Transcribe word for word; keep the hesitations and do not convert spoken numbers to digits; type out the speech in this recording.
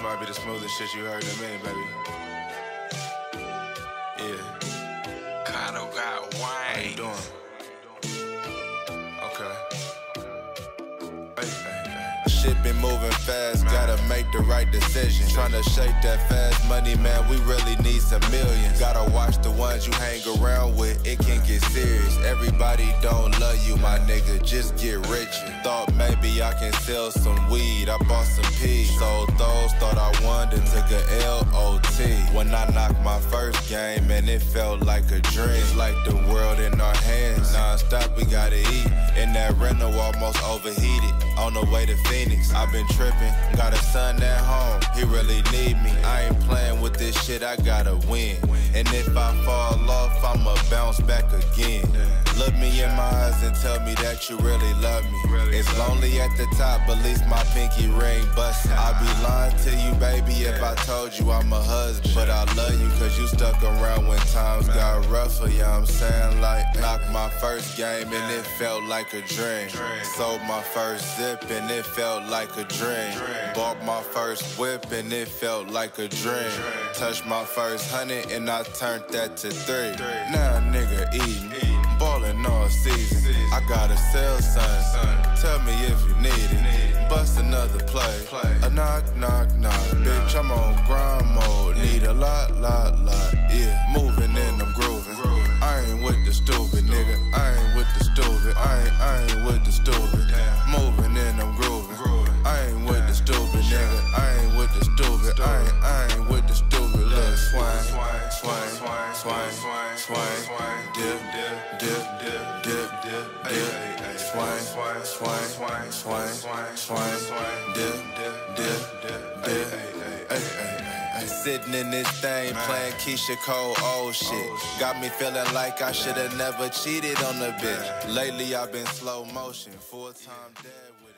might be the smoothest shit you heard in a minute, baby. Yeah. Kato got wine. How you doing? Okay. Hey, hey, hey. Shit been moving fast, gotta make the right decision. Tryna shake that fast money, man, we really need some millions. Gotta watch the ones you hang around with, it can get serious. Everybody don't love you, my nigga, just get richer. Thought maybe I can sell some weed, I bought some peas. Sold those, thought I won, then took a L O T. When I knocked my first game, and it felt like a dream. It's like the world in our hands, non-stop we gotta eat. In that rental almost overheated, on the way to Phoenix. I've been tripping, got a son at home, he really need me. I ain't playing with this shit, I gotta win. And if I fall off, I'ma bounce back again. Look me in my eyes and tell me that you really love me. It's lonely at the top, but at least my pinky ring bustin'. I'd be lying to you, baby, if I told you I'm a husband. But I love you cause you stuck around when times got rougher, you know what I'm saying? Like, knocked my first game and it felt like a dream. Sold my first zip and it felt like a dream. Bought my first whip and it felt like a dream. Touched my first hundred and I turned that to three. Now a nigga eating, ballin' all season. I gotta sell son, tell me if you need it. Bust another play, a knock, knock, knock. Bitch, I'm on grind mode, need a lot, lot, lot. Yeah, moving and I'm grooving. I ain't with the stupid nigga, I ain't with the stupid. I ain't, I ain't with the stupid. Moving and I'm grooving. I ain't with the stupid nigga, I ain't with the stupid. I ain't, I ain't with the stupid. Look, swing, swing, swing, swing, dip, dip, dip, dip, dip, dip, dip, swing, swing, swing, swing, swing, dip, dip, dip, dip, dip. Sitting in this thing, playing Keisha Cole old shit. Got me feeling like I should've never cheated on a bitch. Lately I've been slow motion, full time dad with it.